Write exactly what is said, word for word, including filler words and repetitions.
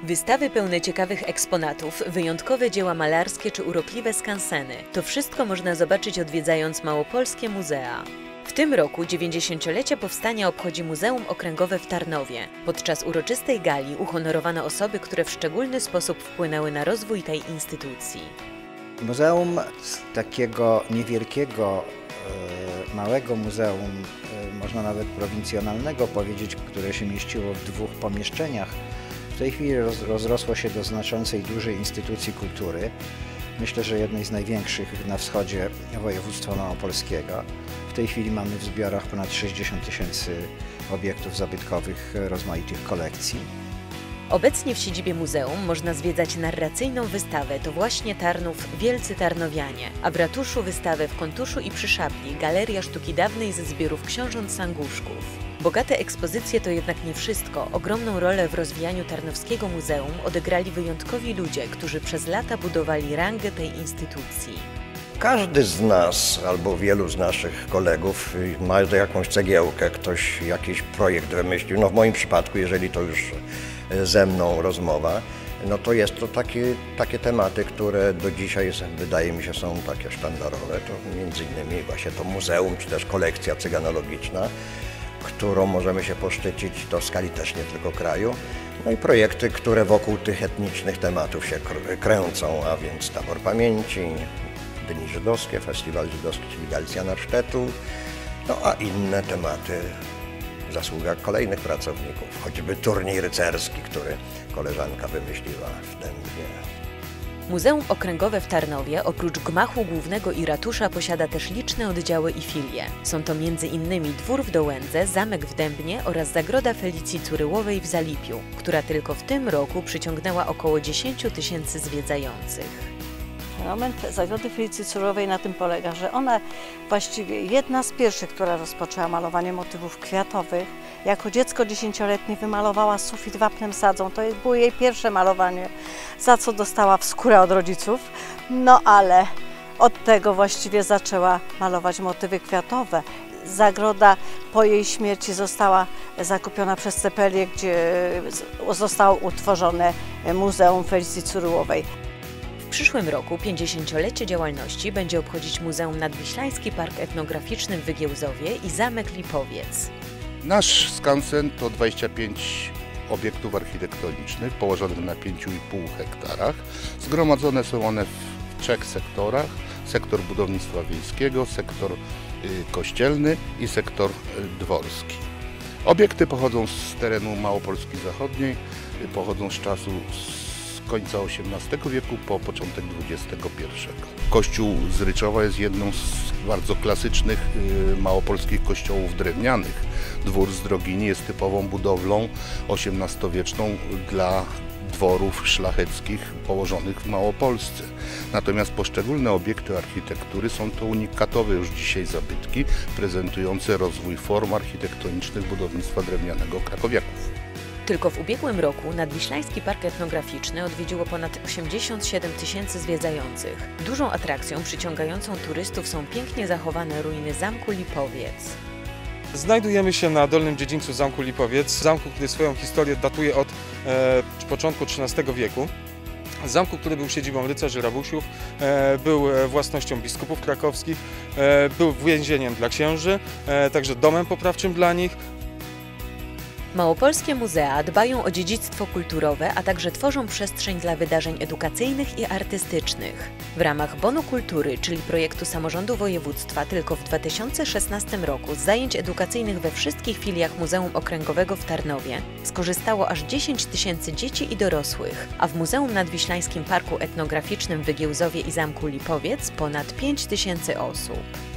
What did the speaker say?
Wystawy pełne ciekawych eksponatów, wyjątkowe dzieła malarskie czy urokliwe skanseny. To wszystko można zobaczyć, odwiedzając małopolskie muzea. W tym roku dziewięćdziesięciolecie powstania obchodzi Muzeum Okręgowe w Tarnowie. Podczas uroczystej gali uhonorowano osoby, które w szczególny sposób wpłynęły na rozwój tej instytucji. Muzeum z takiego niewielkiego, małego muzeum, można nawet prowincjonalnego powiedzieć, które się mieściło w dwóch pomieszczeniach, w tej chwili rozrosło się do znaczącej, dużej instytucji kultury. Myślę, że jednej z największych na wschodzie województwa małopolskiego. W tej chwili mamy w zbiorach ponad sześćdziesiąt tysięcy obiektów zabytkowych rozmaitych kolekcji. Obecnie w siedzibie muzeum można zwiedzać narracyjną wystawę To właśnie Tarnów, Wielcy Tarnowianie, a w ratuszu wystawę W kontuszu i przy szabli Galeria Sztuki Dawnej ze zbiorów książąt Sanguszków. Bogate ekspozycje to jednak nie wszystko. Ogromną rolę w rozwijaniu Tarnowskiego Muzeum odegrali wyjątkowi ludzie, którzy przez lata budowali rangę tej instytucji. Każdy z nas albo wielu z naszych kolegów ma jakąś cegiełkę, ktoś jakiś projekt wymyślił. No w moim przypadku, jeżeli to już ze mną rozmowa, no to jest to takie, takie tematy, które do dzisiaj wydaje mi się są takie sztandarowe. To między innymi właśnie to muzeum, czy też kolekcja cyganologiczna, którą możemy się poszczycić to w skali też nie tylko kraju. No i projekty, które wokół tych etnicznych tematów się kręcą, a więc Tabor Pamięci, Dni Żydowskie, Festiwal Żydowski, czyli Galicjanarsztetu, no a inne tematy w zasługach kolejnych pracowników, choćby turniej rycerski, który koleżanka wymyśliła w Dębnie. Muzeum Okręgowe w Tarnowie oprócz gmachu głównego i ratusza posiada też liczne oddziały i filie. Są to między innymi Dwór w Dołędze, Zamek w Dębnie oraz Zagroda Felicji Curyłowej w Zalipiu, która tylko w tym roku przyciągnęła około dziesięć tysięcy zwiedzających. Fenomen Zagrody Felicji Curyłowej na tym polega, że ona właściwie jedna z pierwszych, która rozpoczęła malowanie motywów kwiatowych. Jako dziecko dziesięcioletnie wymalowała sufit wapnem sadzą. To było jej pierwsze malowanie, za co dostała w skórę od rodziców. No ale od tego właściwie zaczęła malować motywy kwiatowe. Zagroda po jej śmierci została zakupiona przez Cepelię, gdzie zostało utworzone Muzeum Felicji Curyłowej. W przyszłym roku pięćdziesięciolecie działalności będzie obchodzić Muzeum Nadwiślański Park Etnograficzny w Wygiełzowie i Zamek Lipowiec. Nasz skansen to dwadzieścia pięć obiektów architektonicznych położonych na pięciu i pół hektarach. Zgromadzone są one w trzech sektorach. Sektor budownictwa wiejskiego, sektor kościelny i sektor dworski. Obiekty pochodzą z terenu Małopolski Zachodniej, pochodzą z czasu z końca osiemnastego wieku po początek dwudziestego pierwszego. Kościół z Ryczowa jest jedną z bardzo klasycznych małopolskich kościołów drewnianych. Dwór z Drogini jest typową budowlą osiemnastowieczną dla dworów szlacheckich położonych w Małopolsce. Natomiast poszczególne obiekty architektury są to unikatowe już dzisiaj zabytki prezentujące rozwój form architektonicznych budownictwa drewnianego krakowiaków. Tylko w ubiegłym roku Nadwiślański Park Etnograficzny odwiedziło ponad osiemdziesiąt siedem tysięcy zwiedzających. Dużą atrakcją przyciągającą turystów są pięknie zachowane ruiny Zamku Lipowiec. Znajdujemy się na dolnym dziedzińcu Zamku Lipowiec, zamku, który swoją historię datuje od e, początku trzynastego wieku. Zamku, który był siedzibą rycerzy rabusiów, e, był własnością biskupów krakowskich, e, był więzieniem dla księży, e, także domem poprawczym dla nich. Małopolskie muzea dbają o dziedzictwo kulturowe, a także tworzą przestrzeń dla wydarzeń edukacyjnych i artystycznych. W ramach Bonu Kultury, czyli projektu samorządu województwa, tylko w dwa tysiące szesnastym roku z zajęć edukacyjnych we wszystkich filiach Muzeum Okręgowego w Tarnowie skorzystało aż dziesięć tysięcy dzieci i dorosłych, a w Muzeum Nadwiślańskim Parku Etnograficznym w Wygiełzowie i Zamku Lipowiec ponad pięć tysięcy osób.